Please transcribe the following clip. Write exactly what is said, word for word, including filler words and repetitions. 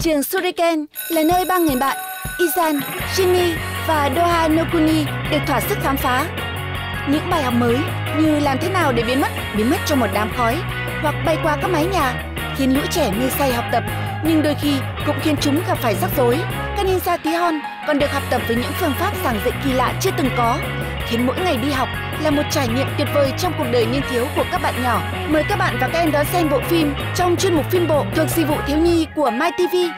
Trường Shuriken là nơi ba người bạn Izan, Jimmy và Doha Nokuni được thỏa sức khám phá. Những bài học mới như làm thế nào để biến mất, biến mất trong một đám khói hoặc bay qua các mái nhà khiến lũ trẻ mê say học tập, nhưng đôi khi cũng khiến chúng gặp phải rắc rối. Các ninja tí hon còn được học tập với những phương pháp giảng dạy kỳ lạ chưa từng có, khiến mỗi ngày đi học là một trải nghiệm tuyệt vời trong cuộc đời niên thiếu của các bạn nhỏ. Mời các bạn và các em đón xem bộ phim trong chuyên mục phim bộ thuộc dịch vụ thiếu nhi của MyTV.